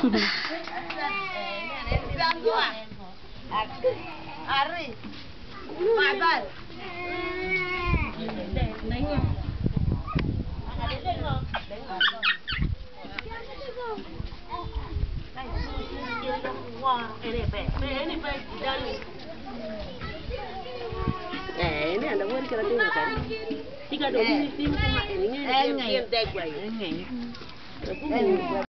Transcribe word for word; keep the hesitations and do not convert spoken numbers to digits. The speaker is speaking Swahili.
Ari. Bye-bye. Eh, ini ada buat kira kira kan? Tiga dua ini tim cuma ini ini yang yang tag lagi.